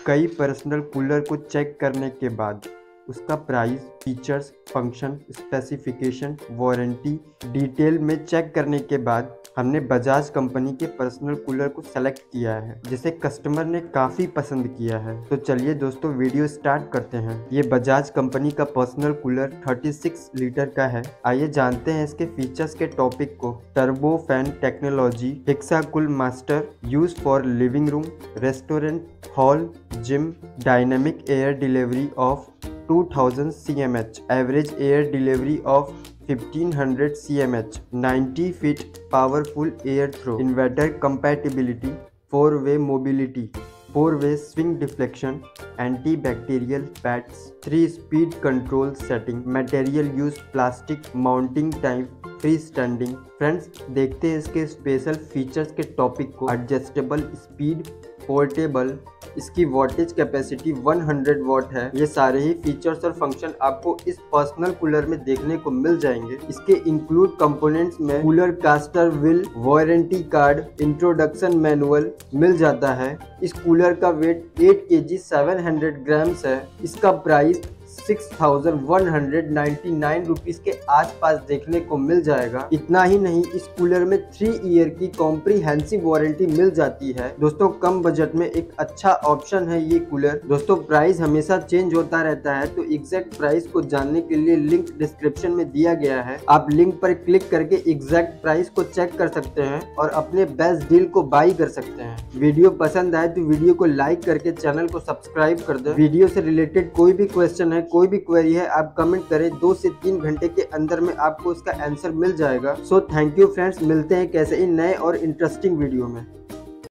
कई personal cooler को check करने के बाद उसका price, features, function, specification, warranty detail में चेक करने के बाद हमने बजाज कंपनी के पर्सनल कूलर को सेलेक्ट किया है, जिसे कस्टमर ने काफ़ी पसंद किया है। तो चलिए दोस्तों वीडियो स्टार्ट करते हैं। ये बजाज कंपनी का पर्सनल कूलर 36 लीटर का है। आइए जानते हैं इसके फीचर्स के टॉपिक को। Turbo fan technology, hexa cool master, use for living room, restaurant, hall, gym, dynamic air delivery of 2000 cmh, average air delivery of 1500 cmh, 90 feet powerful air throw, inverter compatibility, 4-way mobility, 4-way swing deflection, antibacterial pads, 3-speed control setting, material use plastic, mounting time free standing. Friends देखते हैं इसके special features के topic को। Adjustable speed, portable, इसकी wattage capacity 100 watt है। ये सारे ही features और फंक्शन आपको इस पर्सनल कूलर में देखने को मिल जाएंगे। इसके इंक्लूड कंपोनेंट्स में cooler caster wheel, warranty card, introduction manual मिल जाता है। इस कूलर का वेट 8 kg 700 ग्राम्स है। इसका प्राइस 6199 रुपीज के आसपास देखने को मिल जाएगा। इतना ही नहीं, इस कूलर में 3 ईयर की कॉम्प्रिहेंसिव वारंटी मिल जाती है। दोस्तों कम बजट में एक अच्छा ऑप्शन है ये कूलर। दोस्तों प्राइस हमेशा चेंज होता रहता है, तो एग्जैक्ट प्राइस को जानने के लिए लिंक डिस्क्रिप्शन में दिया गया है। आप लिंक पर क्लिक करके एग्जैक्ट प्राइस को चेक कर सकते हैं और अपने बेस्ट डील को बाई कर सकते हैं। वीडियो पसंद आए तो वीडियो को लाइक करके चैनल को सब्सक्राइब कर दें। वीडियो से रिलेटेड कोई भी क्वेश्चन है, कोई भी क्वेरी है, आप कमेंट करें। 2 से 3 घंटे के अंदर में आपको इसका आंसर मिल जाएगा। सो थैंक यू फ्रेंड्स, मिलते हैं कैसे ही नए और इंटरेस्टिंग वीडियो में।